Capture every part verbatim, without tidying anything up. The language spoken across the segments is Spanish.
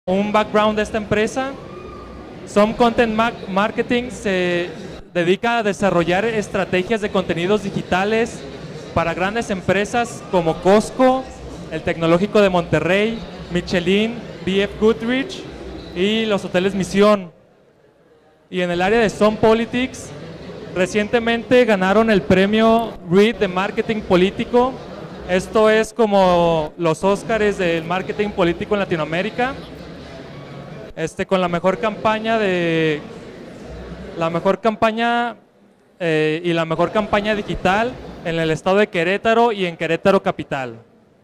Un background de esta empresa. Some Content Marketing se dedica a desarrollar estrategias de contenidos digitales para grandes empresas como Costco, el Tecnológico de Monterrey, Michelin, B F Goodrich y los hoteles Misión. Y en el área de Some Politics, recientemente ganaron el premio Reed de marketing político. Esto es como los Óscares del marketing político en Latinoamérica. Este, con la mejor campaña de la mejor campaña eh, y la mejor campaña digital en el estado de Querétaro y en Querétaro capital.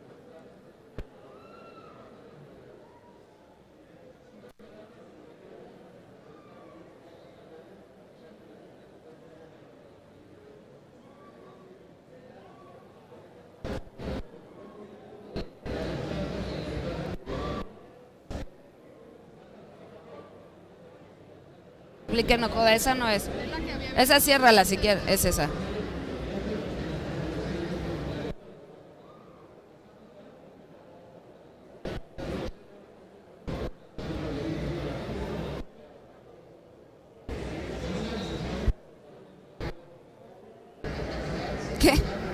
Que no joda, esa no es. Esa ciérrala si quieres, es esa. ¿Qué?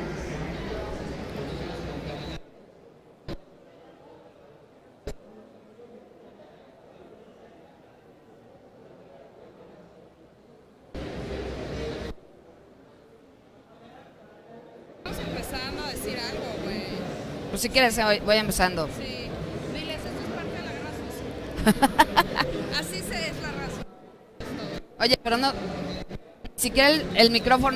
Pues si quieres voy empezando. Sí, diles, esto es parte de la raza. Así se es la raza. Oye, pero no, si quieres el, el micrófono.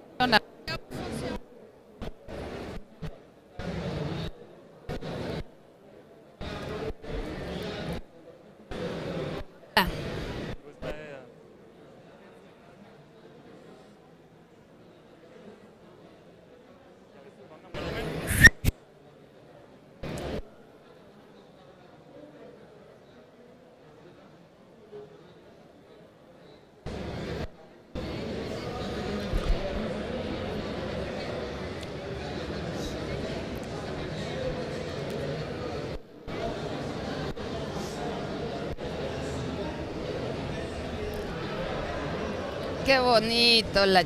Qué bonito la...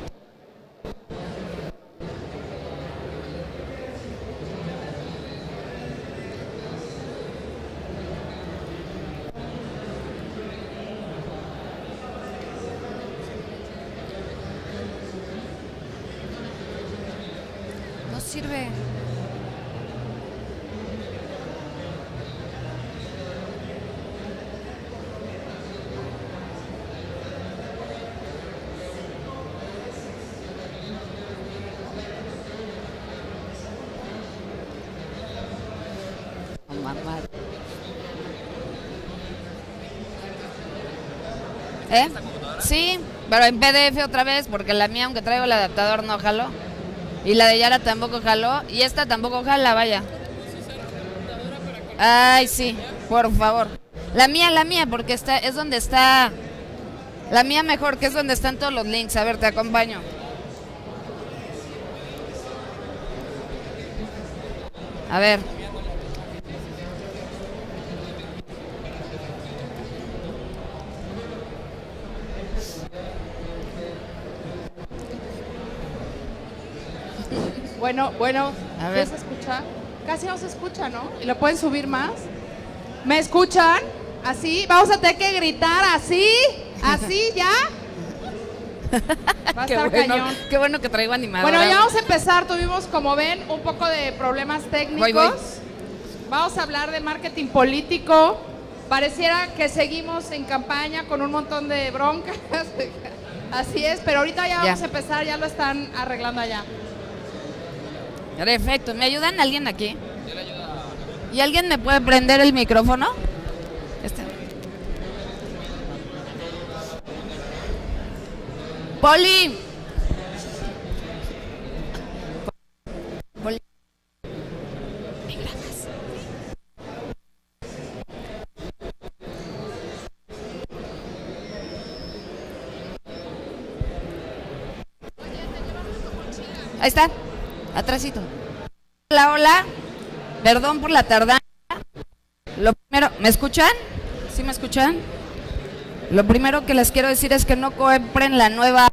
No sirve. ¿Eh? Sí, pero en P D F otra vez, porque la mía, aunque traigo el adaptador, no jaló. Y la de Yara tampoco jaló. Y esta tampoco jala, vaya. Ay, sí, por favor. La mía, la mía, porque está, es donde está... La mía mejor, que es donde están todos los links. A ver, te acompaño. A ver. Bueno, bueno, A ¿ya ver. se escucha? Casi no se escucha, ¿no? ¿Y lo pueden subir más? ¿Me escuchan? ¿Así? Vamos a tener que gritar así, así, ¿ya? Va a Qué estar bueno, cañón. qué bueno que traigo animadora. Bueno, ya vamos a empezar. Tuvimos, como ven, un poco de problemas técnicos. Voy, voy. Vamos a hablar de marketing político. Pareciera que seguimos en campaña con un montón de broncas. Así es, pero ahorita ya vamos Ya. a empezar, ya lo están arreglando allá. Perfecto, ¿me ayudan alguien aquí? ¿Y alguien me puede prender el micrófono? Este. Poli. Poli. ¿Me grabas? Ahí está, atrásito. Hola, hola. Perdón por la tardanza. Lo primero, ¿me escuchan? ¿Sí me escuchan? Lo primero que les quiero decir es que no compren la nueva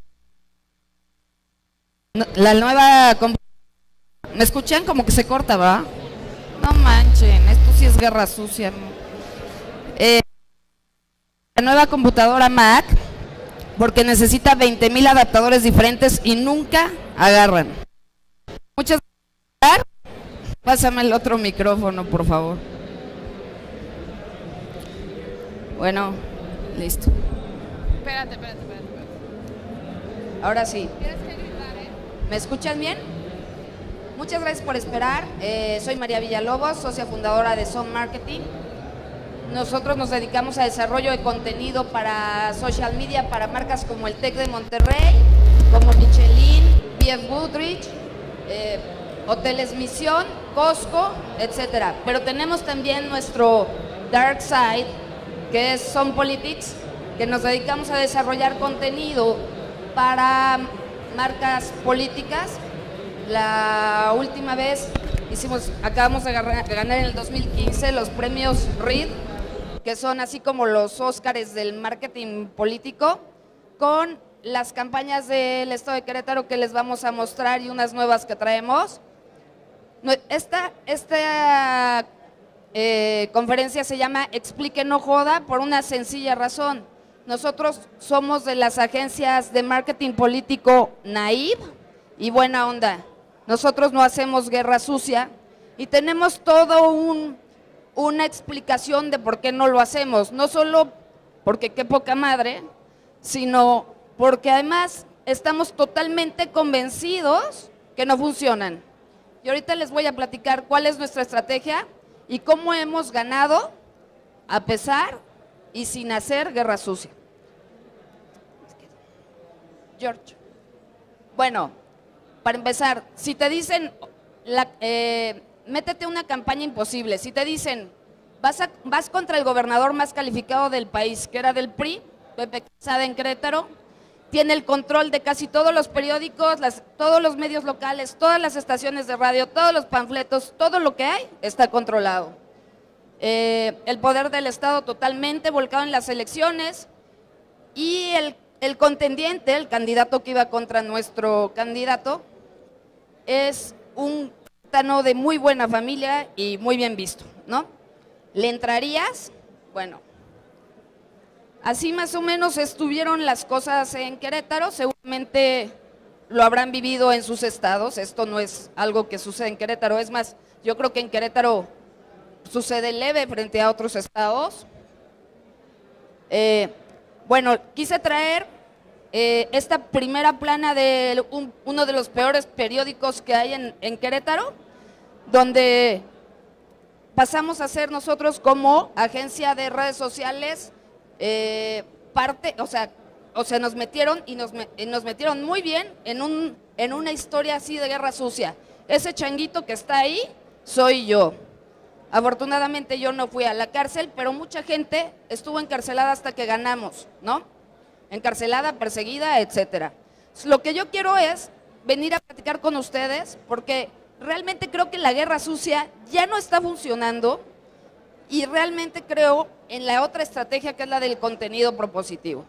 la nueva ¿me escuchan? Como que se corta, ¿verdad? No manchen, esto sí es guerra sucia. Eh, la nueva computadora Mac, porque necesita veinte mil adaptadores diferentes y nunca agarran. Muchas gracias. Pásame el otro micrófono, por favor. Bueno, listo. Espérate, espérate, espérate. Ahora sí. Tienes que gritar, ¿eh? ¿Me escuchan bien? Muchas gracias por esperar. Eh, soy María Villalobos, socia fundadora de Som Marketing. Nosotros nos dedicamos a desarrollo de contenido para social media, para marcas como el TEC de Monterrey, como Michelin, B F Goodrich, eh, Hoteles Misión, Costco, etcétera. Pero tenemos también nuestro dark side, que es Som Politics, que nos dedicamos a desarrollar contenido para marcas políticas. La última vez hicimos, acabamos de ganar, de ganar en el dos mil quince los premios R I D, que son así como los Óscares del marketing político, con las campañas del Estado de Querétaro que les vamos a mostrar y unas nuevas que traemos. Esta, esta eh, conferencia se llama Explique no joda, por una sencilla razón. Nosotros somos de las agencias de marketing político Naive y Buena Onda. Nosotros no hacemos guerra sucia y tenemos todo un, una explicación de por qué no lo hacemos. No solo porque qué poca madre, sino porque además estamos totalmente convencidos que no funcionan. Y ahorita les voy a platicar cuál es nuestra estrategia y cómo hemos ganado a pesar y sin hacer guerra sucia. George. Bueno, para empezar, si te dicen, la, eh, métete una campaña imposible, si te dicen, vas, a, vas contra el gobernador más calificado del país, que era del P R I, Pepe Quesada en Querétaro, tiene el control de casi todos los periódicos, las, todos los medios locales, todas las estaciones de radio, todos los panfletos, todo lo que hay está controlado. Eh, el poder del Estado totalmente volcado en las elecciones y el, el contendiente, el candidato que iba contra nuestro candidato, es un tano de muy buena familia y muy bien visto, ¿no? ¿Le entrarías? Bueno, así más o menos estuvieron las cosas en Querétaro, seguramente lo habrán vivido en sus estados, esto no es algo que sucede en Querétaro, es más, yo creo que en Querétaro sucede leve frente a otros estados. Eh, bueno, quise traer eh, esta primera plana de un, uno de los peores periódicos que hay en, en Querétaro, donde pasamos a ser nosotros como agencia de redes sociales, eh, parte, o sea, o sea, nos metieron y nos, nos metieron muy bien en, un, en una historia así de guerra sucia. Ese changuito que está ahí soy yo. Afortunadamente yo no fui a la cárcel, pero mucha gente estuvo encarcelada hasta que ganamos, ¿no? Encarcelada, perseguida, etcétera. Lo que yo quiero es venir a platicar con ustedes, porque realmente creo que la guerra sucia ya no está funcionando y realmente creo en la otra estrategia que es la del contenido propositivo.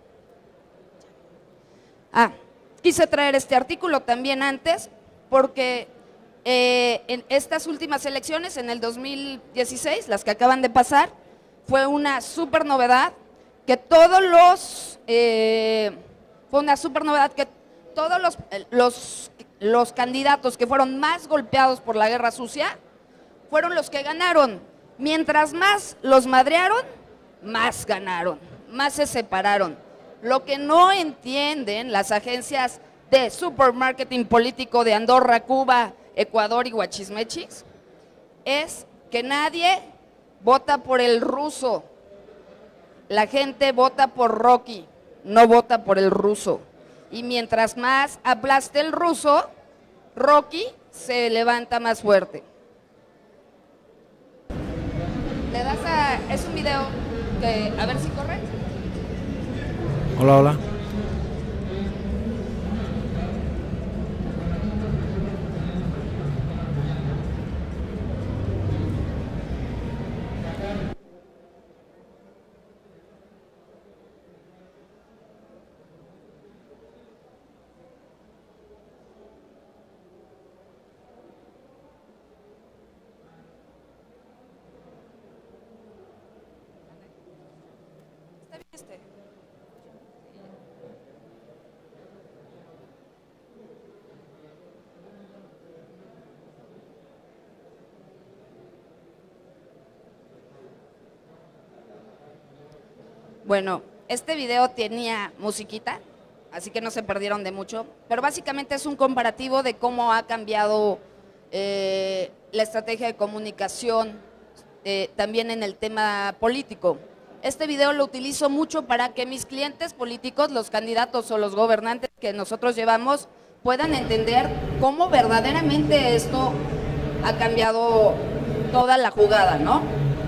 Ah, quise traer este artículo también antes, porque Eh, en estas últimas elecciones, en el dos mil dieciséis, las que acaban de pasar, fue una súper novedad que todos los, eh, fue una súper novedad que todos los, los, los candidatos que fueron más golpeados por la guerra sucia, fueron los que ganaron. Mientras más los madrearon, más ganaron, más se separaron. Lo que no entienden las agencias de supermarketing político de Andorra, Cuba, Ecuador y Guachismechis, es que nadie vota por el ruso, la gente vota por Rocky, no vota por el ruso, y mientras más aplaste el ruso, Rocky se levanta más fuerte. Le das a, es un video que, a ver si corre. Hola, hola. Este. Bueno, este video tenía musiquita, así que no se perdieron de mucho, pero básicamente es un comparativo de cómo ha cambiado eh, la estrategia de comunicación eh, también en el tema político. Este video lo utilizo mucho para que mis clientes políticos, los candidatos o los gobernantes que nosotros llevamos, puedan entender cómo verdaderamente esto ha cambiado toda la jugada, ¿no?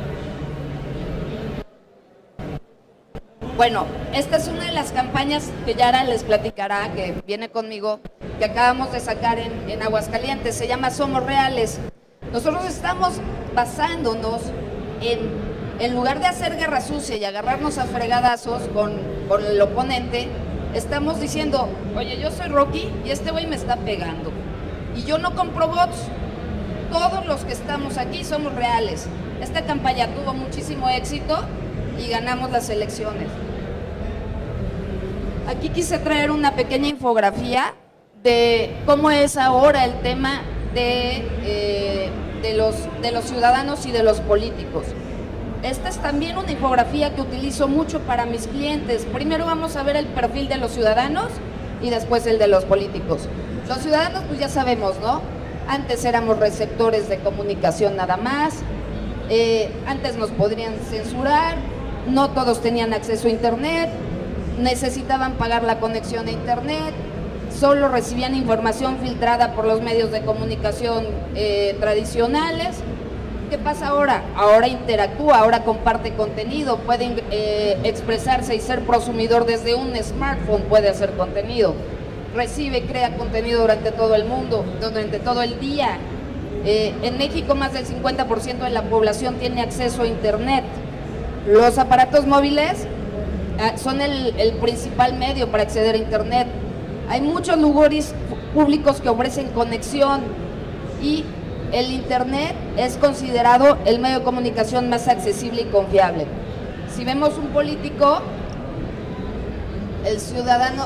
Bueno, esta es una de las campañas que Yara les platicará, que viene conmigo, que acabamos de sacar en, en Aguascalientes, se llama Somos Reales. Nosotros estamos basándonos en, en lugar de hacer guerra sucia y agarrarnos a fregadazos con, con el oponente, estamos diciendo, oye, yo soy Rocky y este güey me está pegando. Y yo no compro bots, todos los que estamos aquí somos reales. Esta campaña tuvo muchísimo éxito y ganamos las elecciones. Aquí quise traer una pequeña infografía de cómo es ahora el tema de, eh, de, los, de los ciudadanos y de los políticos. Esta es también una infografía que utilizo mucho para mis clientes. Primero vamos a ver el perfil de los ciudadanos y después el de los políticos. Los ciudadanos, pues ya sabemos, ¿no? Antes éramos receptores de comunicación nada más, eh, antes nos podrían censurar, no todos tenían acceso a internet, necesitaban pagar la conexión a internet, solo recibían información filtrada por los medios de comunicación eh, tradicionales. ¿Qué pasa ahora? Ahora interactúa, ahora comparte contenido, puede eh, expresarse y ser prosumidor desde un smartphone, puede hacer contenido, recibe, crea contenido durante todo el mundo, durante todo el día. Eh, en México más del cincuenta por ciento de la población tiene acceso a internet. Los aparatos móviles son el, el principal medio para acceder a internet. Hay muchos lugares públicos que ofrecen conexión y el internet es considerado el medio de comunicación más accesible y confiable. Si vemos un político, el ciudadano,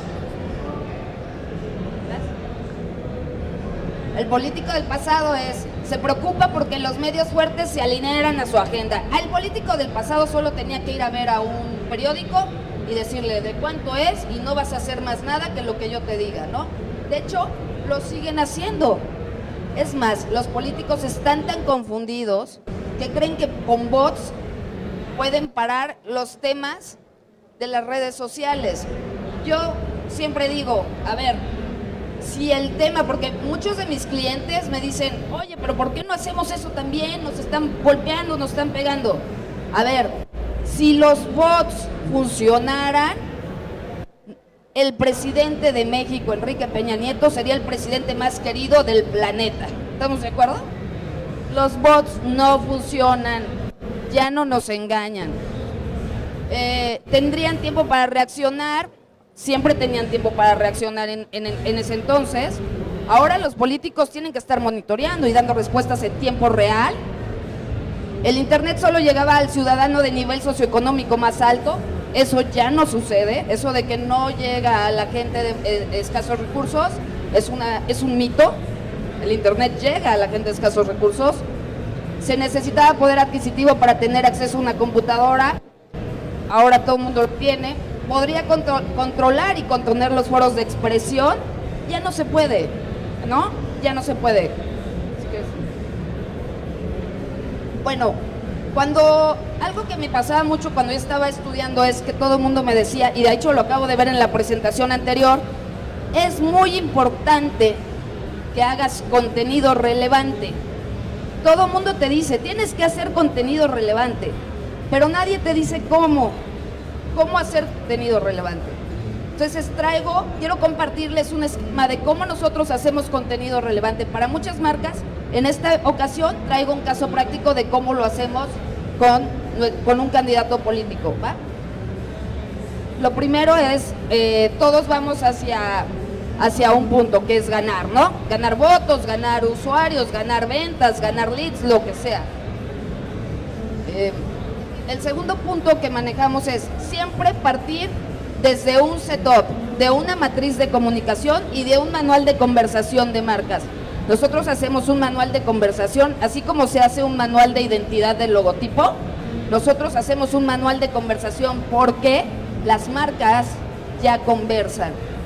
el político del pasado es, se preocupa porque los medios fuertes se alinearan a su agenda. El político del pasado solo tenía que ir a ver a un periódico y decirle de cuánto es y no vas a hacer más nada que lo que yo te diga, ¿no? De hecho, lo siguen haciendo. Es más, los políticos están tan confundidos que creen que con bots pueden parar los temas de las redes sociales. Yo siempre digo, a ver, si el tema, porque muchos de mis clientes me dicen, oye, pero ¿por qué no hacemos eso también? Nos están golpeando, nos están pegando. A ver, si los bots funcionaran, el presidente de México, Enrique Peña Nieto, sería el presidente más querido del planeta. ¿Estamos de acuerdo? Los bots no funcionan, ya no nos engañan. Eh, tendrían tiempo para reaccionar, siempre tenían tiempo para reaccionar en, en, en ese entonces. Ahora los políticos tienen que estar monitoreando y dando respuestas en tiempo real. El internet solo llegaba al ciudadano de nivel socioeconómico más alto. Eso ya no sucede, eso de que no llega a la gente de eh, escasos recursos es, una, es un mito. El internet llega a la gente de escasos recursos. Se necesitaba poder adquisitivo para tener acceso a una computadora, ahora todo el mundo lo tiene. Podría contro controlar y contener los foros de expresión, ya no se puede, ¿no? Ya no se puede. Bueno, cuando, algo que me pasaba mucho cuando yo estaba estudiando es que todo el mundo me decía, y de hecho lo acabo de ver en la presentación anterior, es muy importante que hagas contenido relevante. Todo el mundo te dice, tienes que hacer contenido relevante, pero nadie te dice cómo, cómo hacer contenido relevante. Entonces traigo, quiero compartirles un esquema de cómo nosotros hacemos contenido relevante para muchas marcas. En esta ocasión traigo un caso práctico de cómo lo hacemos con, con un candidato político, ¿va? Lo primero es, eh, todos vamos hacia, hacia un punto que es ganar, ¿no? Ganar votos, ganar usuarios, ganar ventas, ganar leads, lo que sea. Eh, el segundo punto que manejamos es siempre partir desde un setup, de una matriz de comunicación y de un manual de conversación de marcas. Nosotros hacemos un manual de conversación, así como se hace un manual de identidad del logotipo, nosotros hacemos un manual de conversación porque las marcas ya conversan.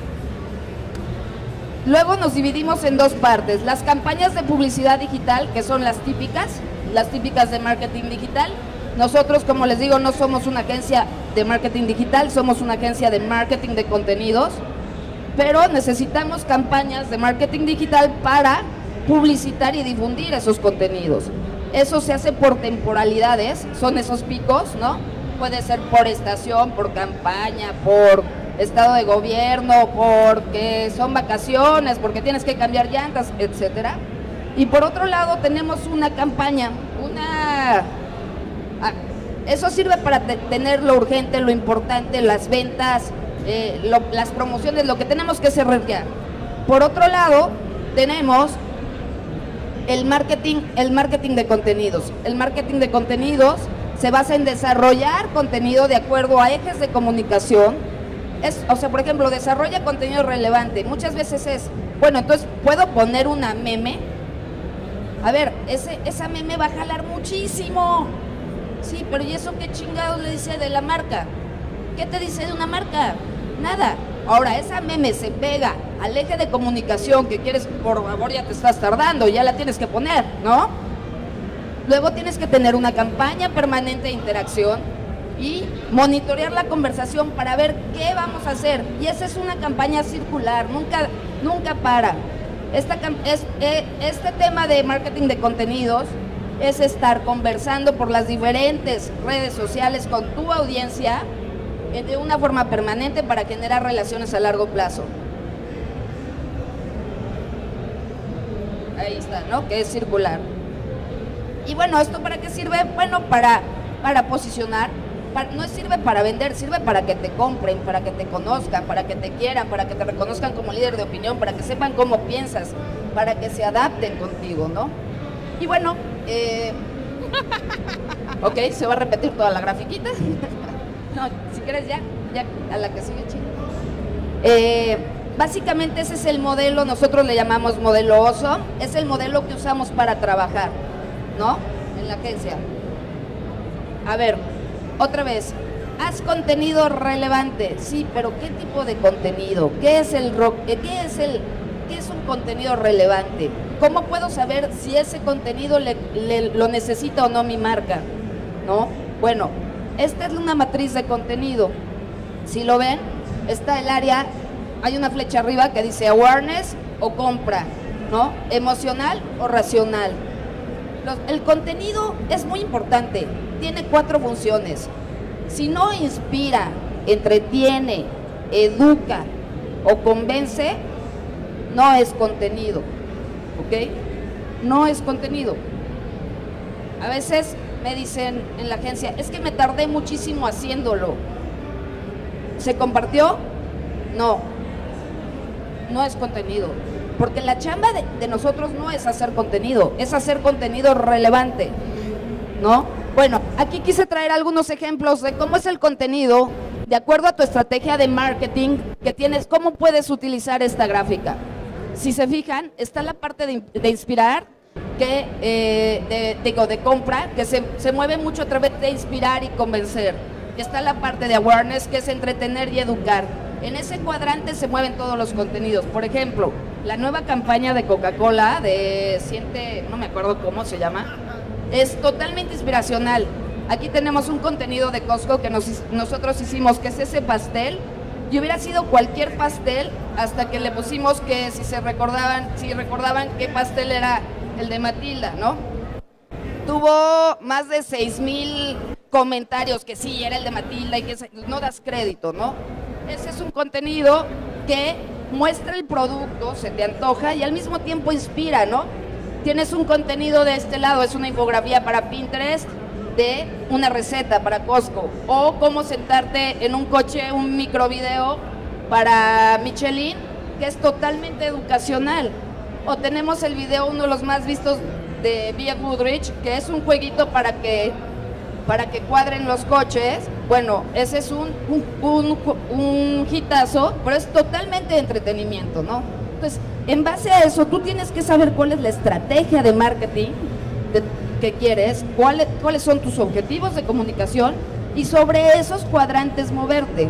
Luego nos dividimos en dos partes, las campañas de publicidad digital, que son las típicas, las típicas de marketing digital. Nosotros, como les digo, no somos una agencia de marketing digital, somos una agencia de marketing de contenidos, pero necesitamos campañas de marketing digital para publicitar y difundir esos contenidos. Eso se hace por temporalidades, son esos picos, ¿no? Puede ser por estación, por campaña, por estado de gobierno, porque son vacaciones, porque tienes que cambiar llantas, etcétera. Y por otro lado tenemos una campaña, una... Ah, eso sirve para te tener lo urgente, lo importante, las ventas, eh, lo, las promociones, lo que tenemos que cerrar ya. Por otro lado, tenemos el marketing, el marketing de contenidos. El marketing de contenidos se basa en desarrollar contenido de acuerdo a ejes de comunicación. Es, o sea, por ejemplo, desarrolla contenido relevante. Muchas veces es, bueno, entonces, ¿puedo poner una meme? A ver, ese, esa meme va a jalar muchísimo. Sí, pero ¿y eso qué chingados le dice de la marca? ¿Qué te dice de una marca? Nada. Ahora, esa meme se pega al eje de comunicación que quieres, por favor, ya te estás tardando, ya la tienes que poner, ¿no? Luego tienes que tener una campaña permanente de interacción y monitorear la conversación para ver qué vamos a hacer. Y esa es una campaña circular, nunca, nunca para. Esta, es, este tema de marketing de contenidos es estar conversando por las diferentes redes sociales con tu audiencia de una forma permanente para generar relaciones a largo plazo. Ahí está, ¿no? Que es circular. Y bueno, ¿esto para qué sirve? Bueno, para, para posicionar. Para, no sirve para vender, sirve para que te compren, para que te conozcan, para que te quieran, para que te reconozcan como líder de opinión, para que sepan cómo piensas, para que se adapten contigo, ¿no? Y bueno, eh, ok, se va a repetir toda la grafiquita. No, si quieres ya, ya a la que sigue, chico. Eh, básicamente ese es el modelo, nosotros le llamamos modelo oso, es el modelo que usamos para trabajar, ¿no? En la agencia. A ver, otra vez, haz contenido relevante, sí, pero ¿qué tipo de contenido? ¿Qué es el rock? ¿Qué es el, qué es un contenido relevante? ¿Cómo puedo saber si ese contenido le, le, lo necesita o no mi marca? ¿No? Bueno, esta es una matriz de contenido. Si lo ven, está el área, hay una flecha arriba que dice awareness o compra, ¿no? Emocional o racional. Los, el contenido es muy importante, tiene cuatro funciones. Si no inspira, entretiene, educa o convence, no es contenido, ¿ok? No es contenido. A veces me dicen en la agencia, es que me tardé muchísimo haciéndolo. ¿Se compartió? No, no es contenido. Porque la chamba de, de nosotros no es hacer contenido, es hacer contenido relevante, ¿no? Bueno, aquí quise traer algunos ejemplos de cómo es el contenido de acuerdo a tu estrategia de marketing que tienes, cómo puedes utilizar esta gráfica. Si se fijan, está la parte de, de inspirar, que eh, de, digo, de compra, que se, se mueve mucho a través de inspirar y convencer. Y está la parte de awareness, que es entretener y educar. En ese cuadrante se mueven todos los contenidos. Por ejemplo, la nueva campaña de Coca-Cola, de Siente, no me acuerdo cómo se llama, es totalmente inspiracional. Aquí tenemos un contenido de Costco que nos, nosotros hicimos, que es ese pastel, y hubiera sido cualquier pastel hasta que le pusimos que si se recordaban, si recordaban qué pastel era el de Matilda, ¿no? Tuvo más de seis mil comentarios que sí, era el de Matilda y que no das crédito, ¿no? Ese es un contenido que muestra el producto, se te antoja y al mismo tiempo inspira, ¿no? Tienes un contenido de este lado, es una infografía para Pinterest de una receta para Costco, o cómo sentarte en un coche, un microvideo para Michelin, que es totalmente educacional. O tenemos el video, uno de los más vistos de Via Goodrich, que es un jueguito para que para que cuadren los coches. Bueno, ese es un, un, un, un hitazo, pero es totalmente de entretenimiento, ¿no? Entonces, en base a eso, tú tienes que saber cuál es la estrategia de marketing de, que quieres, cuáles, cuáles son tus objetivos de comunicación y sobre esos cuadrantes moverte.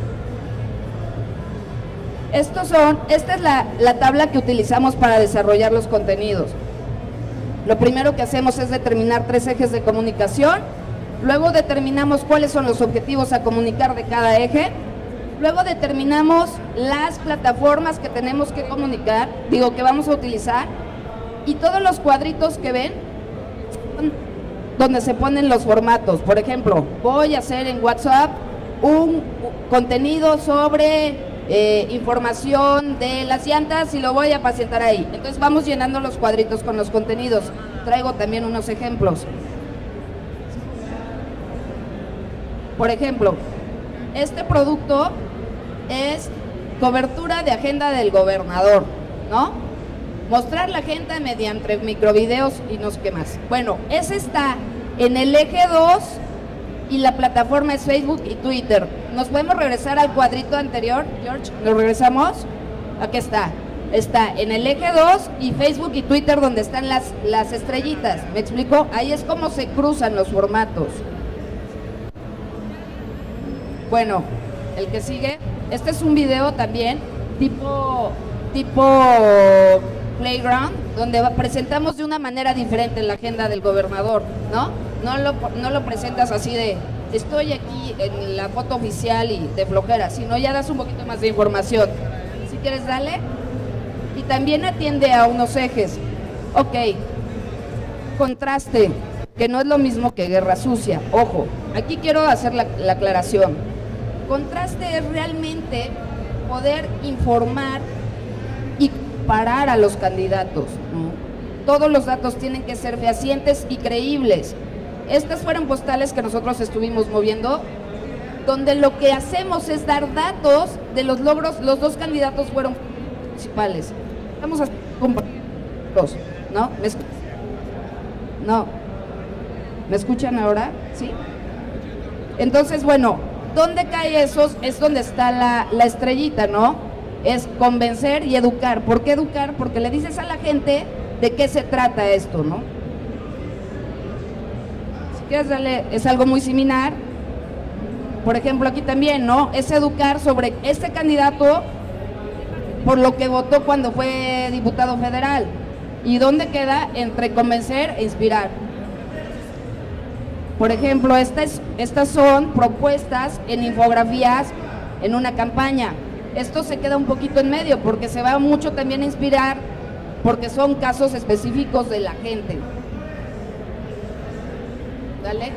Estos son, esta es la, la tabla que utilizamos para desarrollar los contenidos. Lo primero que hacemos es determinar tres ejes de comunicación, luego determinamos cuáles son los objetivos a comunicar de cada eje, luego determinamos las plataformas que tenemos que comunicar, digo que vamos a utilizar, y todos los cuadritos que ven, donde se ponen los formatos. Por ejemplo, voy a hacer en WhatsApp un contenido sobre eh, información de las llantas y lo voy a pacientar ahí. Entonces vamos llenando los cuadritos con los contenidos. Traigo también unos ejemplos. Por ejemplo, este producto es cobertura de agenda del gobernador, ¿no? Mostrar la agenda mediante microvideos y no sé qué más. Bueno, ese está en el eje dos y la plataforma es Facebook y Twitter. ¿Nos podemos regresar al cuadrito anterior, George? ¿Nos regresamos? Aquí está. Está en el eje dos y Facebook y Twitter donde están las, las estrellitas. ¿Me explico? Ahí es como se cruzan los formatos. Bueno, el que sigue, este es un video también tipo, tipo Playground, donde presentamos de una manera diferente la agenda del gobernador, ¿no? No lo, no lo presentas así de, estoy aquí en la foto oficial y de flojera, sino ya das un poquito más de información. Si quieres, dale. Y también atiende a unos ejes. Ok, contraste, que no es lo mismo que guerra sucia. Ojo, aquí quiero hacer la, la aclaración. Contraste es realmente poder informar y comparar a los candidatos, ¿no? Todos los datos tienen que ser fehacientes y creíbles. Estas fueron postales que nosotros estuvimos moviendo, donde lo que hacemos es dar datos de los logros. Los dos candidatos fueron principales. Vamos a dos, ¿no? ¿Me escuchan? No. ¿Me escuchan ahora? ¿Sí? Entonces, bueno, ¿dónde cae eso? Es donde está la, la estrellita, ¿no? Es convencer y educar. ¿Por qué educar? Porque le dices a la gente de qué se trata esto, ¿no? Si quieres darle, es algo muy similar. Por ejemplo, aquí también, ¿no? Es educar sobre este candidato por lo que votó cuando fue diputado federal. ¿Y dónde queda? Entre convencer e inspirar. Por ejemplo, estas, estas son propuestas en infografías en una campaña. Esto se queda un poquito en medio porque se va mucho también a inspirar, porque son casos específicos de la gente. Dale.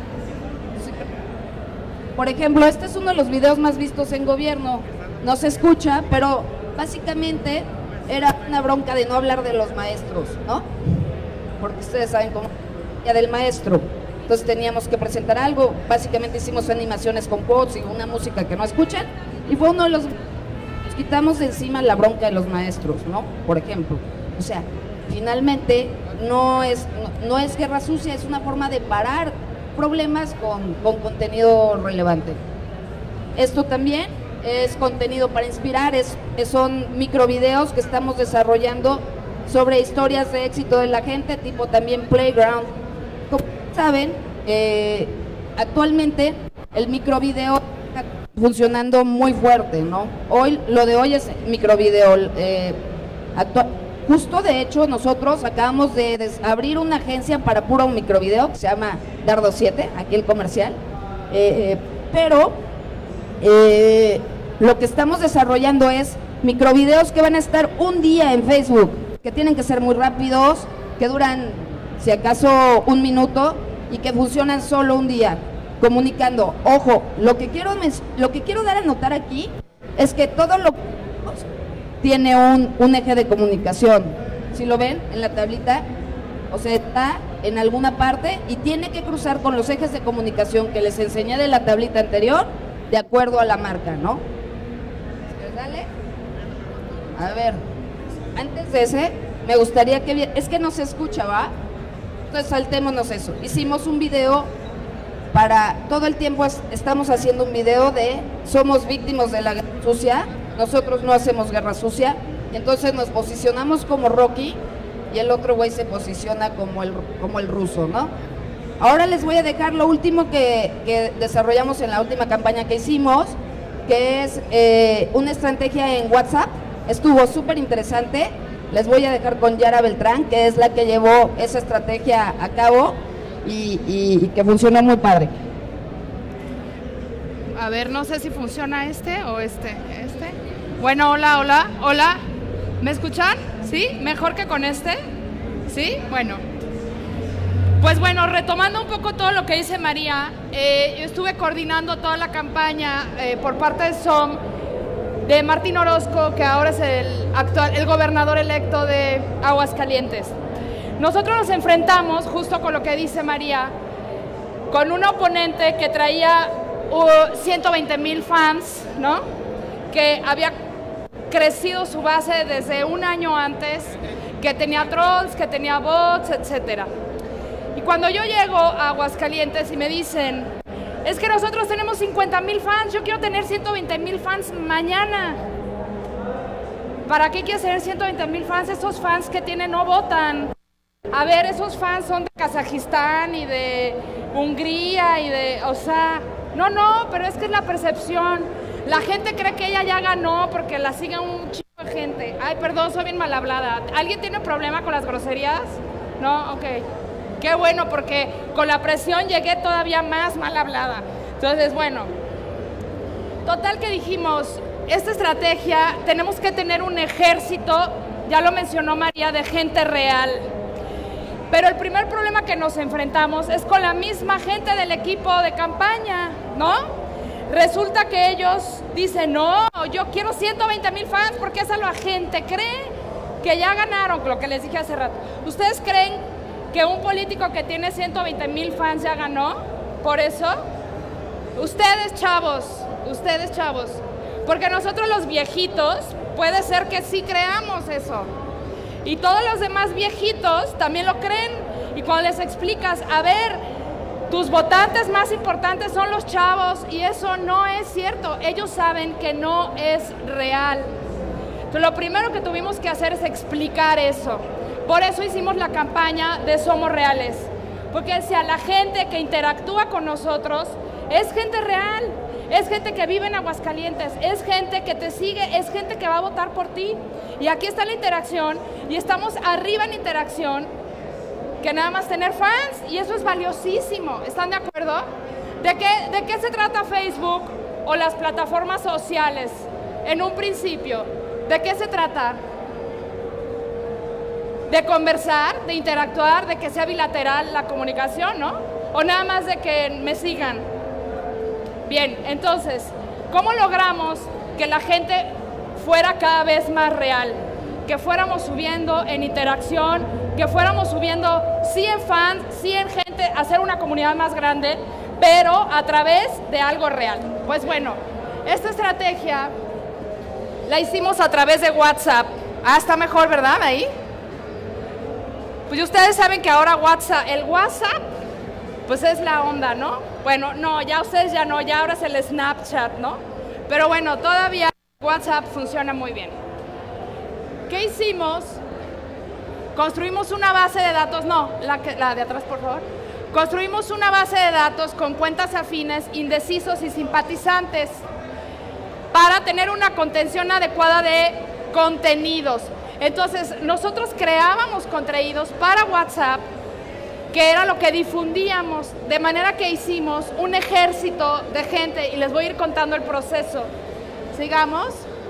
Por ejemplo, este es uno de los videos más vistos en gobierno. No se escucha, pero básicamente era una bronca de no hablar de los maestros, ¿no? Porque ustedes saben cómo ya del maestro. Entonces teníamos que presentar algo. Básicamente hicimos animaciones con quotes y una música que no escuchan. Y fue uno de los... Nos quitamos de encima la bronca de los maestros, ¿no? Por ejemplo. O sea, finalmente no es, no, no es guerra sucia, es una forma de parar problemas con, con contenido relevante. Esto también es contenido para inspirar, es, son microvideos que estamos desarrollando sobre historias de éxito de la gente, tipo también Playground. Como saben, eh, actualmente el microvideo está funcionando muy fuerte, ¿no? Hoy, lo de hoy es microvideo. Eh, actual, justo de hecho nosotros acabamos de, de abrir una agencia para puro microvideo que se llama Dardo siete, aquí el comercial, eh, pero eh, lo que estamos desarrollando es microvideos que van a estar un día en Facebook, que tienen que ser muy rápidos, que duran si acaso un minuto y que funcionan solo un día, comunicando. Ojo, lo que quiero, lo que quiero dar a notar aquí es que todo lo tiene un, un eje de comunicación. ¿Sí lo ven en la tablita? O sea, está en alguna parte y tiene que cruzar con los ejes de comunicación que les enseñé de la tablita anterior, de acuerdo a la marca, ¿no? Dale. A ver, antes de ese, me gustaría que... Es que no se escucha, ¿va? Entonces saltémonos eso. Hicimos un video para todo el tiempo es, estamos haciendo un video de somos víctimas de la guerra sucia, nosotros no hacemos guerra sucia, entonces nos posicionamos como Rocky y el otro güey se posiciona como el, como el ruso, ¿no? Ahora les voy a dejar lo último que, que desarrollamos en la última campaña que hicimos, que es eh, una estrategia en WhatsApp. Estuvo súper interesante. Les voy a dejar con Yara Beltrán, que es la que llevó esa estrategia a cabo y, y, y que funcionó muy padre. A ver, no sé si funciona este o este. Este. Bueno, hola, hola, hola. ¿Me escuchan? ¿Sí? ¿Mejor que con este? ¿Sí? Bueno. Pues bueno, retomando un poco todo lo que dice María, eh, yo estuve coordinando toda la campaña eh, por parte de S O M, de Martín Orozco, que ahora es el actual, el gobernador electo de Aguascalientes. Nosotros nos enfrentamos, justo con lo que dice María, con un oponente que traía uh, ciento veinte mil fans, ¿no? Que había crecido su base desde un año antes, que tenía trolls, que tenía bots, etcétera. Y cuando yo llego a Aguascalientes y me dicen, es que nosotros tenemos cincuenta mil fans, yo quiero tener ciento veinte mil fans mañana. ¿Para qué quieres tener ciento veinte mil fans? Esos fans que tienen no votan. A ver, esos fans son de Kazajistán y de Hungría y de, o sea, no, no, pero es que es la percepción. La gente cree que ella ya ganó porque la sigue un chico de gente. Ay, perdón, soy bien mal hablada. ¿Alguien tiene problema con las groserías? No, ok. Qué bueno, porque con la presión llegué todavía más mal hablada. Entonces, bueno, total que dijimos, esta estrategia, tenemos que tener un ejército, ya lo mencionó María, de gente real. Pero el primer problema que nos enfrentamos es con la misma gente del equipo de campaña, ¿no? Resulta que ellos dicen, no, yo quiero ciento veinte mil fans porque esa la gente cree que ya ganaron, lo que les dije hace rato. ¿Ustedes creen que un político que tiene ciento veinte mil fans ya ganó? Por eso, ustedes chavos, ustedes chavos, porque nosotros los viejitos, puede ser que sí creamos eso. Y todos los demás viejitos también lo creen. Y cuando les explicas, a ver, tus votantes más importantes son los chavos, y eso no es cierto. Ellos saben que no es real. Entonces, lo primero que tuvimos que hacer es explicar eso. Por eso hicimos la campaña de Somos Reales. Porque si a la gente que interactúa con nosotros es gente real, es gente que vive en Aguascalientes, es gente que te sigue, es gente que va a votar por ti. Y aquí está la interacción, y estamos arriba en interacción, que nada más tener fans, y eso es valiosísimo. ¿Están de acuerdo? ¿De qué, de qué se trata Facebook o las plataformas sociales en un principio? ¿De qué se trata? De conversar, de interactuar, de que sea bilateral la comunicación, ¿no? O nada más de que me sigan. Bien, entonces, ¿cómo logramos que la gente fuera cada vez más real? Que fuéramos subiendo en interacción, que fuéramos subiendo sí en fans, sí en gente, hacer una comunidad más grande, pero a través de algo real. Pues bueno, esta estrategia la hicimos a través de WhatsApp. Ah, está mejor, ¿verdad? Ahí. Pues ustedes saben que ahora WhatsApp, el WhatsApp, pues es la onda, ¿no? Bueno, no, ya ustedes ya no, ya ahora es el Snapchat, ¿no? Pero bueno, todavía WhatsApp funciona muy bien. ¿Qué hicimos? Construimos una base de datos, no, la, que, la de atrás, por favor. Construimos una base de datos con cuentas afines, indecisos y simpatizantes para tener una contención adecuada de contenidos. Entonces, nosotros creábamos contenidos para WhatsApp, que era lo que difundíamos, de manera que hicimos un ejército de gente, y les voy a ir contando el proceso. Sigamos.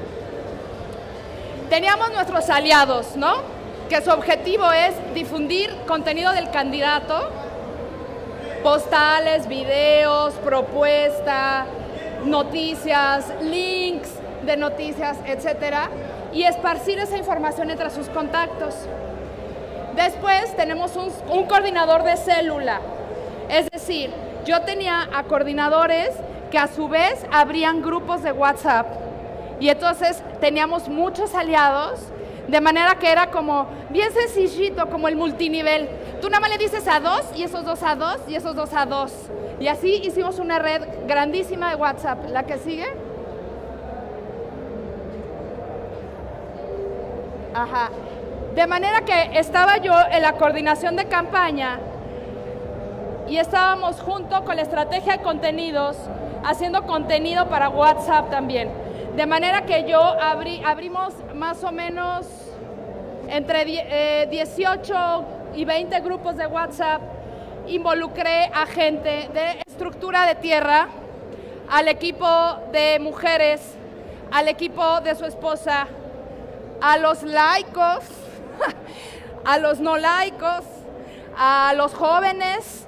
Teníamos nuestros aliados, ¿no? Que su objetivo es difundir contenido del candidato, postales, videos, propuesta, noticias, links de noticias, etcétera, y esparcir esa información entre sus contactos. Después tenemos un, un coordinador de célula, es decir, yo tenía a coordinadores que a su vez abrían grupos de WhatsApp, y entonces teníamos muchos aliados, de manera que era como bien sencillito, como el multinivel. tú nada más le dices a dos, y esos dos a dos, y esos dos a dos. Y así hicimos una red grandísima de WhatsApp. ¿La que sigue? Ajá. De manera que estaba yo en la coordinación de campaña y estábamos junto con la estrategia de contenidos, haciendo contenido para WhatsApp también. De manera que yo abrí, abrimos más o menos entre eh, dieciocho y veinte grupos de WhatsApp, involucré a gente de estructura de tierra, al equipo de mujeres, al equipo de su esposa, a los laicos, a los no laicos, a los jóvenes.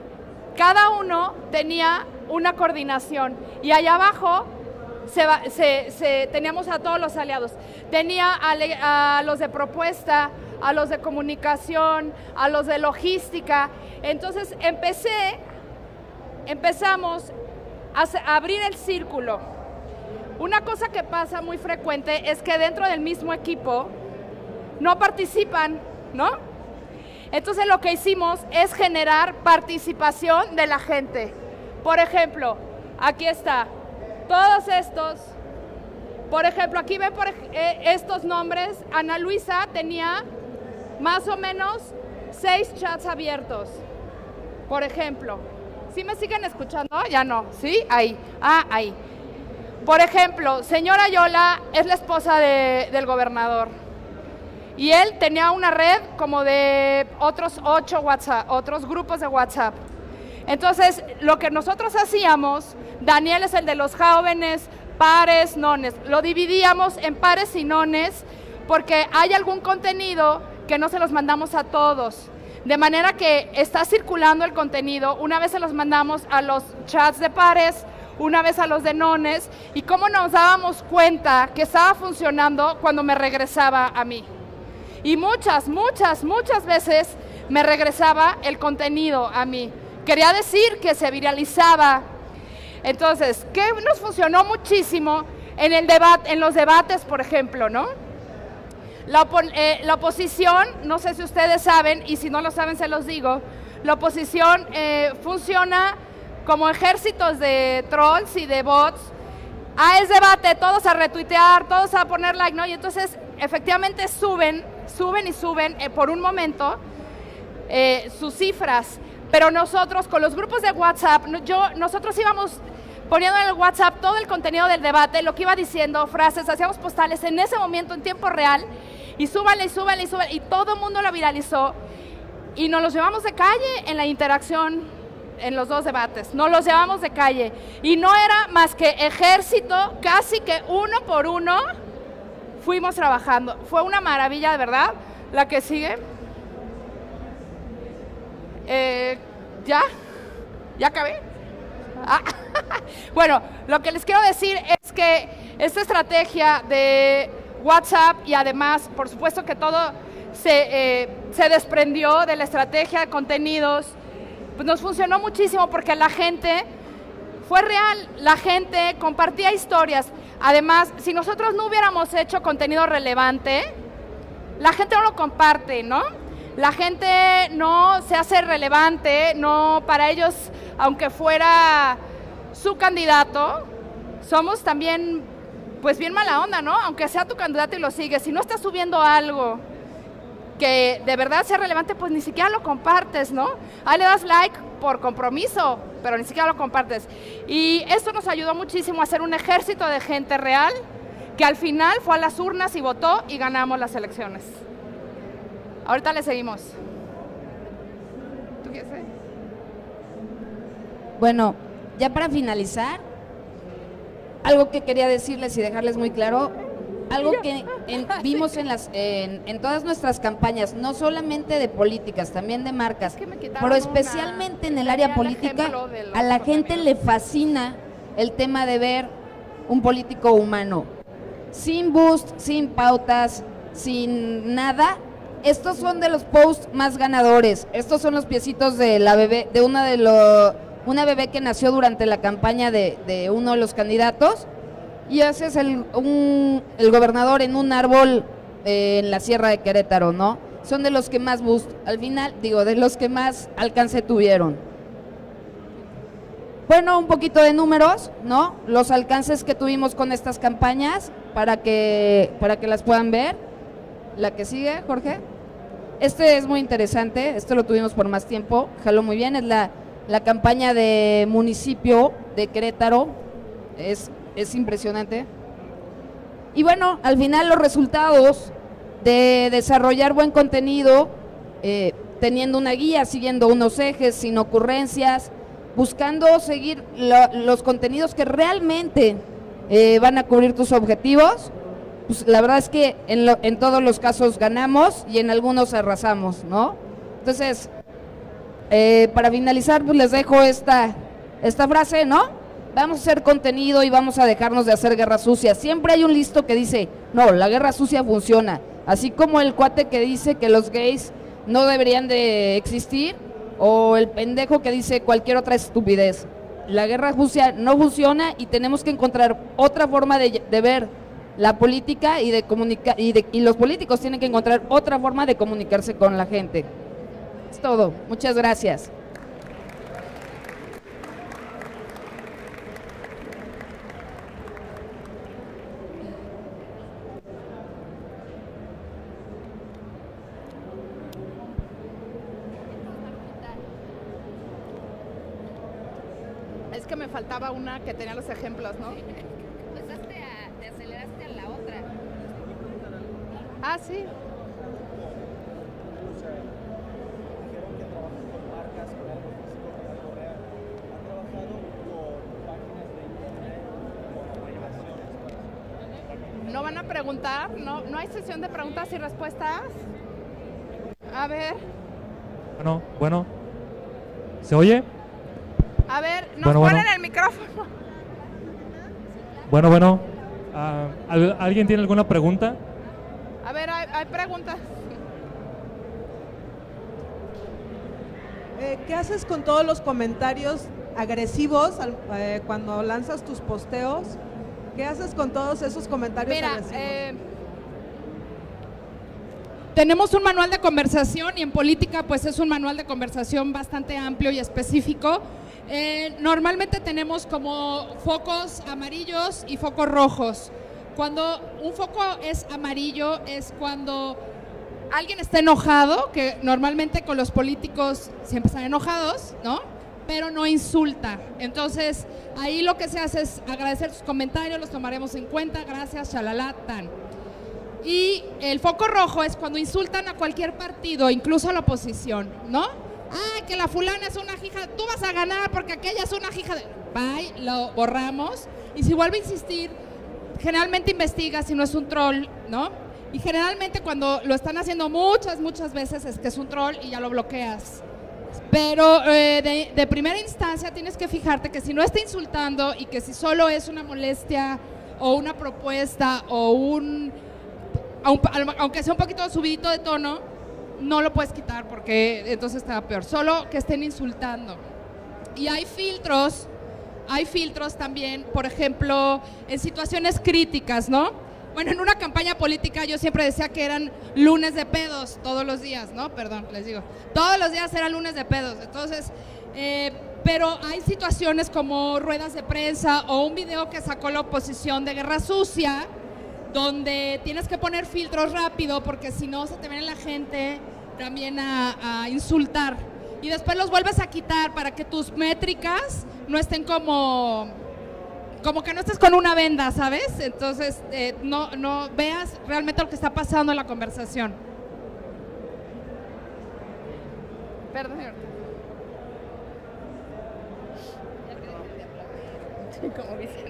Cada uno tenía una coordinación y allá abajo se, se, se, teníamos a todos los aliados. Tenía a, a los de propuesta, a los de comunicación, a los de logística. Entonces empecé, empezamos a, a abrir el círculo. Una cosa que pasa muy frecuente es que dentro del mismo equipo no participan, ¿no? Entonces lo que hicimos es generar participación de la gente. Por ejemplo, aquí está, todos estos, por ejemplo, aquí ven por, eh, estos nombres. Ana Luisa tenía más o menos seis chats abiertos, por ejemplo. ¿Sí me siguen escuchando? Ya no, ¿sí? Ahí, ah, ahí. Por ejemplo, señora Yola es la esposa de, del gobernador y él tenía una red como de otros ocho WhatsApp, otros grupos de WhatsApp. Entonces, lo que nosotros hacíamos, Daniel es el de los jóvenes, pares, nones, lo dividíamos en pares y nones porque hay algún contenido que no se los mandamos a todos. De manera que está circulando el contenido, una vez se los mandamos a los chats de pares, una vez a los de nones, y cómo nos dábamos cuenta que estaba funcionando cuando me regresaba a mí. Y muchas, muchas, muchas veces me regresaba el contenido a mí. Quería decir que se viralizaba. Entonces, ¿qué nos funcionó muchísimo en el debate, en los debates, por ejemplo, ¿no? La, opo eh, la oposición, no sé si ustedes saben, y si no lo saben se los digo, la oposición eh, funciona como ejércitos de trolls y de bots. Ah, es debate, todos a retuitear, todos a poner like, ¿no? Y entonces, efectivamente, suben, suben y suben eh, por un momento eh, sus cifras. Pero nosotros, con los grupos de WhatsApp, yo, nosotros íbamos poniendo en el WhatsApp todo el contenido del debate, lo que iba diciendo, frases, hacíamos postales en ese momento, en tiempo real, y súbanle, y súbanle, y súbanle, y todo el mundo lo viralizó. Y nos los llevamos de calle en la interacción en los dos debates, nos los llevamos de calle y no era más que ejército, casi que uno por uno fuimos trabajando. Fue una maravilla, de verdad. La que sigue. Eh, ¿Ya? ¿Ya acabé? Ah. Bueno, lo que les quiero decir es que esta estrategia de WhatsApp y además, por supuesto que todo se, eh, se desprendió de la estrategia de contenidos, pues nos funcionó muchísimo porque la gente, fue real, la gente compartía historias. Además, si nosotros no hubiéramos hecho contenido relevante, la gente no lo comparte, ¿no? La gente no se hace relevante, no, para ellos, aunque fuera su candidato, somos también, pues bien mala onda, ¿no? Aunque sea tu candidato y lo sigues, si no estás subiendo algo que de verdad sea relevante, pues ni siquiera lo compartes, ¿no? Ahí le das like por compromiso, pero ni siquiera lo compartes. Y esto nos ayudó muchísimo a hacer un ejército de gente real que al final fue a las urnas y votó y ganamos las elecciones. Ahorita le seguimos. ¿Tú quieres? Bueno, ya para finalizar, algo que quería decirles y dejarles muy claro, algo que en, vimos en, las, en, en todas nuestras campañas, no solamente de políticas, también de marcas, es que pero especialmente en el área política, a la gente le fascina el tema de ver un político humano, sin boost, sin pautas, sin nada. Estos son de los posts más ganadores, estos son los piecitos de la bebé, de una de los, una bebé que nació durante la campaña de, de uno de los candidatos. Y ese es el, un, el gobernador en un árbol eh, en la Sierra de Querétaro, ¿no? son de los que más boost, al final, digo, de los que más alcance tuvieron. Bueno, un poquito de números, ¿no? Los alcances que tuvimos con estas campañas para que, para que las puedan ver. La que sigue, Jorge. Este es muy interesante, este lo tuvimos por más tiempo, jaló muy bien, es la, la campaña de municipio de Querétaro, es, es impresionante. Y bueno, al final los resultados de desarrollar buen contenido, eh, teniendo una guía, siguiendo unos ejes, sin ocurrencias, buscando seguir lo, los contenidos que realmente eh, van a cubrir tus objetivos, pues la verdad es que en, lo, en todos los casos ganamos y en algunos arrasamos, ¿no? Entonces, eh, para finalizar, pues les dejo esta, esta frase, ¿no? Vamos a hacer contenido y vamos a dejarnos de hacer guerra sucia. Siempre hay un listo que dice, no, la guerra sucia funciona. Así como el cuate que dice que los gays no deberían de existir, o el pendejo que dice cualquier otra estupidez. La guerra sucia no funciona y tenemos que encontrar otra forma de, de ver la política y de comunicar, y, de, y los políticos tienen que encontrar otra forma de comunicarse con la gente. Es todo. Muchas gracias. Es que me faltaba una que tenía los ejemplos, ¿no? Empezaste a, te aceleraste a la otra. Ah, sí. ¿No van a preguntar? ¿No, no hay sesión de preguntas y respuestas? A ver. Bueno, bueno. ¿Se oye? A ver, nos bueno, ponen bueno. el micrófono. Bueno, bueno. Uh, ¿Alguien tiene alguna pregunta? A ver, hay, hay preguntas. Eh, ¿Qué haces con todos los comentarios agresivos al, eh, cuando lanzas tus posteos? ¿Qué haces con todos esos comentarios Mira, agresivos? eh, tenemos un manual de conversación y en política pues es un manual de conversación bastante amplio y específico. Eh, normalmente tenemos como focos amarillos y focos rojos. Cuando un foco es amarillo es cuando alguien está enojado, que normalmente con los políticos siempre están enojados, ¿no? Pero no insulta. Entonces, ahí lo que se hace es agradecer sus comentarios, los tomaremos en cuenta, gracias, shalala, tan. Y el foco rojo es cuando insultan a cualquier partido, incluso a la oposición, ¿no? Ah, que la fulana es una hija, tú vas a ganar porque aquella es una hija de... Bye, lo borramos. Y si vuelve a insistir, generalmente investiga si no es un troll, ¿no? Y generalmente cuando lo están haciendo muchas, muchas veces es que es un troll y ya lo bloqueas. Pero eh, de, de primera instancia tienes que fijarte que si no está insultando y que si solo es una molestia o una propuesta o un, aunque sea un poquito subidito de tono, no lo puedes quitar porque entonces está peor, solo que estén insultando. Y hay filtros, hay filtros también, por ejemplo, en situaciones críticas, ¿no? Bueno, en una campaña política yo siempre decía que eran lunes de pedos todos los días, ¿no? Perdón, les digo, todos los días eran lunes de pedos, entonces, eh, pero hay situaciones como ruedas de prensa o un video que sacó la oposición de Guerra Sucia, donde tienes que poner filtros rápido porque si no se te viene la gente también a, a insultar y después los vuelves a quitar para que tus métricas no estén como, como que no estés con una venda, ¿sabes? Entonces eh, no, no veas realmente lo que está pasando en la conversación. Perdón, señor. Como Vicente.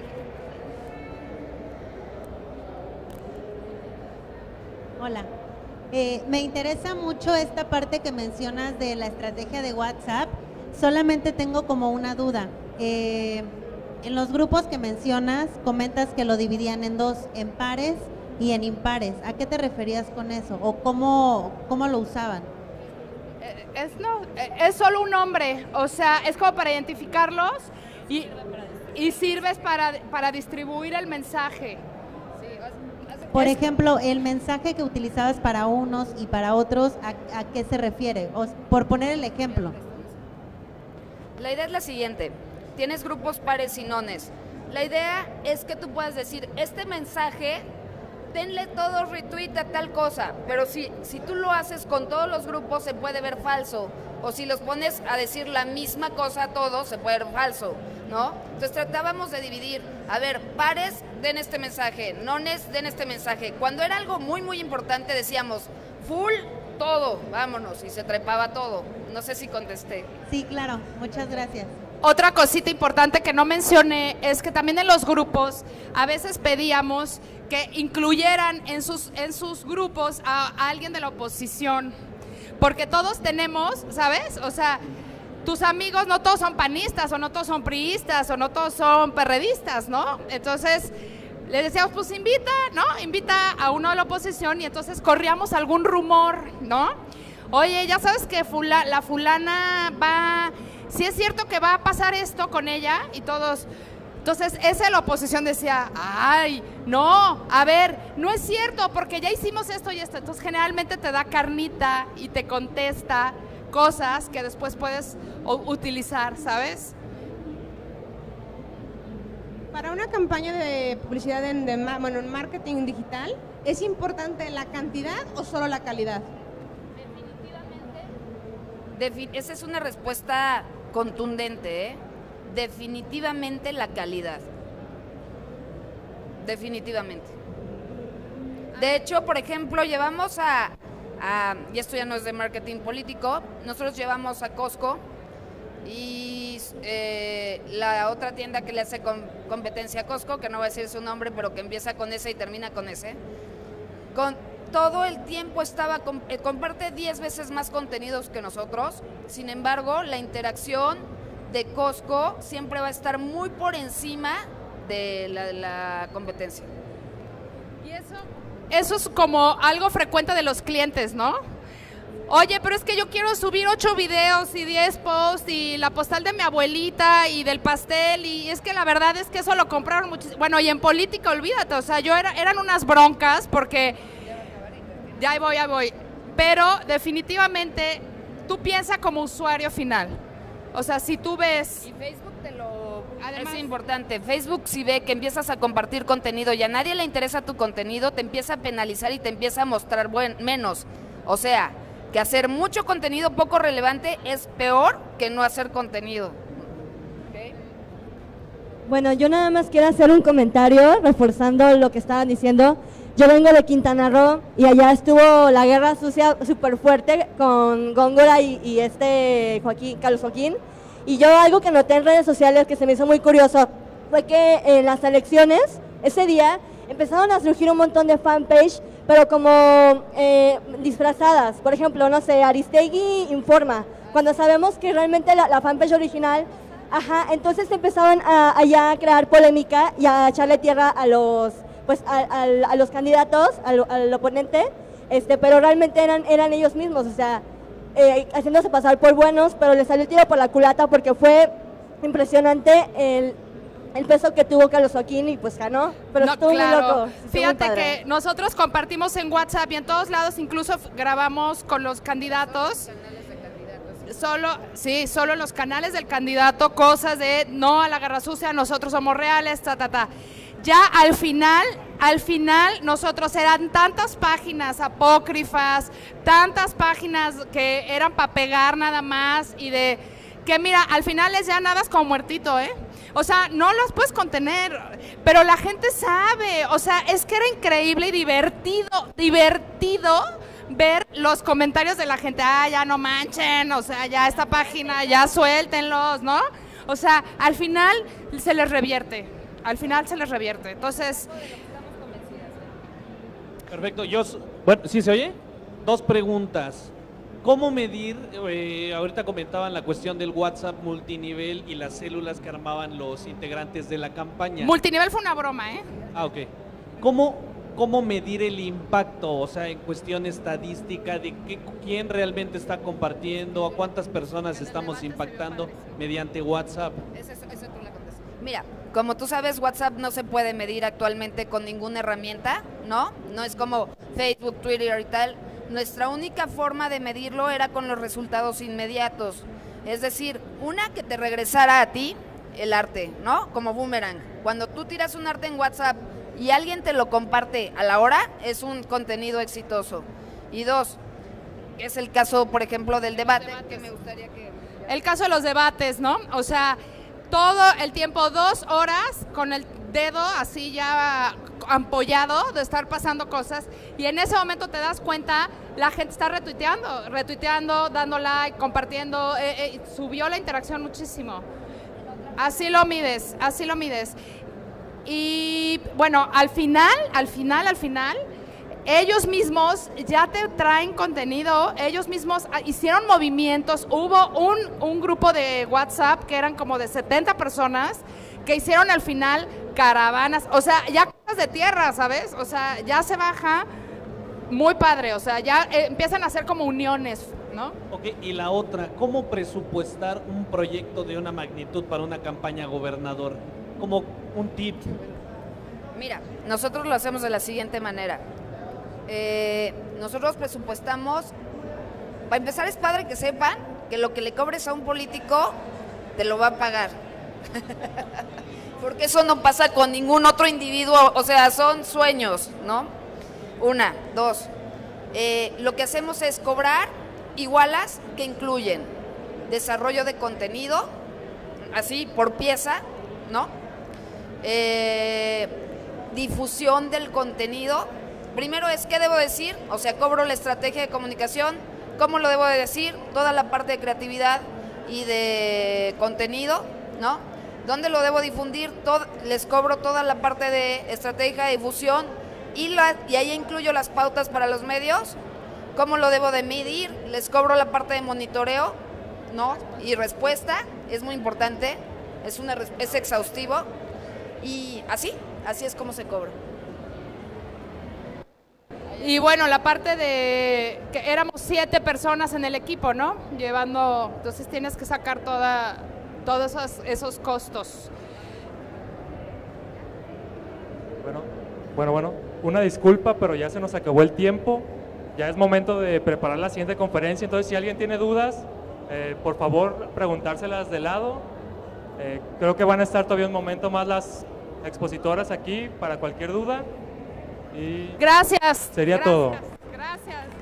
Hola, eh, me interesa mucho esta parte que mencionas de la estrategia de WhatsApp. Solamente tengo como una duda. Eh, en los grupos que mencionas, comentas que lo dividían en dos, en pares y en impares. ¿A qué te referías con eso? ¿O cómo, cómo lo usaban? Eh, es, no, eh, es solo un nombre, o sea, es como para identificarlos y, y sirves para, para distribuir el mensaje. Por ejemplo, el mensaje que utilizabas para unos y para otros, ¿a, a qué se refiere? O, por poner el ejemplo. La idea es la siguiente, tienes grupos pares y nones. La idea es que tú puedas decir, este mensaje, denle todo retweet a tal cosa, pero si, si tú lo haces con todos los grupos se puede ver falso, o si los pones a decir la misma cosa a todos se puede ver falso, ¿no? Entonces tratábamos de dividir, a ver, pares den este mensaje, nones den este mensaje. Cuando era algo muy muy importante decíamos, full todo, vámonos, y se trepaba todo. No sé si contesté. Sí, claro, muchas gracias. Otra cosita importante que no mencioné es que también en los grupos a veces pedíamos que incluyeran en sus, en sus grupos a, a alguien de la oposición, porque todos tenemos, ¿sabes? O sea, tus amigos no todos son panistas, o no todos son priistas, o no todos son perredistas, ¿no? Entonces le decíamos, pues invita, ¿no? Invita a uno de la oposición y entonces corríamos algún rumor, ¿no? Oye, ya sabes que fula, la fulana va, si es cierto que va a pasar esto con ella y todos. Entonces esa de la oposición decía, ay, no, a ver, no es cierto porque ya hicimos esto y esto. Entonces generalmente te da carnita y te contesta cosas que después puedes utilizar, ¿sabes? Para una campaña de publicidad en, de, bueno, en marketing digital, ¿es importante la cantidad o solo la calidad? Definitivamente. Esa es una respuesta contundente, ¿eh? Definitivamente la calidad. Definitivamente. De hecho, por ejemplo, llevamos a, a, y esto ya no es de marketing político, nosotros llevamos a Costco y eh, la otra tienda que le hace con, competencia a Costco, que no voy a decir su nombre, pero que empieza con S y termina con S, con, todo el tiempo estaba, con, eh, comparte diez veces más contenidos que nosotros, sin embargo, la interacción de Costco siempre va a estar muy por encima de la, de la competencia. Y eso, eso es como algo frecuente de los clientes, ¿no? Oye, pero es que yo quiero subir ocho videos y diez posts y la postal de mi abuelita y del pastel y es que la verdad es que eso lo compraron muchísimo. Bueno, y en política, olvídate, o sea, yo era, eran unas broncas porque ya ahí voy, ya voy. Pero definitivamente tú piensas como usuario final. O sea, si tú ves... Y Facebook te lo... Además, es importante, Facebook si ve que empiezas a compartir contenido y a nadie le interesa tu contenido, te empieza a penalizar y te empieza a mostrar buen, menos. O sea, que hacer mucho contenido poco relevante es peor que no hacer contenido. ¿Okay? Bueno, yo nada más quiero hacer un comentario reforzando lo que estaban diciendo. Yo vengo de Quintana Roo y allá estuvo la guerra sucia súper fuerte con Góngora y, y este Joaquín, Carlos Joaquín. Y yo algo que noté en redes sociales que se me hizo muy curioso fue que en las elecciones, ese día, empezaron a surgir un montón de fanpage, pero como eh, disfrazadas. Por ejemplo, no sé, Aristegui informa, cuando sabemos que realmente la, la fanpage original, ajá, entonces empezaban a, allá a crear polémica y a echarle tierra a los... pues a, a, a los candidatos, al, al oponente, este, pero realmente eran, eran ellos mismos, o sea, eh, haciéndose pasar por buenos, pero les salió el tiro por la culata porque fue impresionante el, el peso que tuvo Carlos Joaquín y pues ganó, pero no, estuvo claro. muy loco. Estuvo Fíjate muy que nosotros compartimos en WhatsApp y en todos lados, incluso grabamos con los candidatos. Solo, sí, solo en los canales del candidato, cosas de no a la guerra sucia, nosotros somos reales, ta, ta, ta. Ya al final, al final nosotros eran tantas páginas apócrifas, tantas páginas que eran para pegar nada más y de que mira, al final es ya nada como muertito, ¿eh? O sea, no los puedes contener, pero la gente sabe, o sea, es que era increíble y divertido, divertido ver los comentarios de la gente, ah, ya no manchen, o sea, ya esta página, ya suéltenlos, ¿no? O sea, al final se les revierte. Al final se les revierte, entonces... Perfecto, yo... Bueno, ¿sí se oye? Dos preguntas. ¿Cómo medir? Eh, ahorita comentaban la cuestión del WhatsApp multinivel y las células que armaban los integrantes de la campaña. Multinivel fue una broma, ¿eh? Ah, ok. ¿Cómo, cómo medir el impacto? O sea, en cuestión estadística de qué, quién realmente está compartiendo, a cuántas personas estamos impactando mediante WhatsApp. Eso, eso tú la contestas. Mira, como tú sabes, WhatsApp no se puede medir actualmente con ninguna herramienta, ¿no? No es como Facebook, Twitter y tal. Nuestra única forma de medirlo era con los resultados inmediatos. Es decir, una, que te regresara a ti el arte, ¿no? Como boomerang. Cuando tú tiras un arte en WhatsApp y alguien te lo comparte a la hora, es un contenido exitoso. Y dos, es el caso, por ejemplo, del debate, que me gustaría que... El caso de los debates, ¿no? O sea, todo el tiempo, dos horas con el dedo así ya ampollado de estar pasando cosas, y en ese momento te das cuenta, la gente está retuiteando, retuiteando, dando like, compartiendo, eh, eh, subió la interacción muchísimo. Así lo mides, así lo mides. Y bueno, al final, al final, al final, ellos mismos ya te traen contenido, ellos mismos hicieron movimientos, hubo un, un grupo de WhatsApp que eran como de setenta personas que hicieron al final caravanas, o sea, ya cosas de tierra, ¿sabes? O sea, ya se baja muy padre, o sea, ya eh, empiezan a hacer como uniones, ¿no? Ok, y la otra, ¿cómo presupuestar un proyecto de una magnitud para una campaña gobernador? Como un tip. Mira, nosotros lo hacemos de la siguiente manera. Eh, nosotros presupuestamos, para empezar es padre que sepan que lo que le cobres a un político te lo va a pagar, porque eso no pasa con ningún otro individuo, o sea, son sueños, ¿no? Una, dos, eh, lo que hacemos es cobrar igualas que incluyen desarrollo de contenido, así por pieza, ¿no? Eh, difusión del contenido. Primero es qué debo decir, o sea, cobro la estrategia de comunicación, cómo lo debo de decir, toda la parte de creatividad y de contenido, ¿no? ¿Dónde lo debo difundir? Todo, les cobro toda la parte de estrategia de difusión y, la, y ahí incluyo las pautas para los medios, cómo lo debo de medir, les cobro la parte de monitoreo, ¿no? Y respuesta, es muy importante, es, una, es exhaustivo y así, así es como se cobra. Y bueno, la parte de que éramos siete personas en el equipo, ¿no? Llevando, entonces tienes que sacar toda, todos esos, esos costos. Bueno, bueno, bueno, una disculpa, pero ya se nos acabó el tiempo. Ya es momento de preparar la siguiente conferencia, entonces si alguien tiene dudas, eh, por favor preguntárselas de lado. Eh, creo que van a estar todavía un momento más las expositoras aquí para cualquier duda. Y gracias. Sería gracias, todo. Gracias.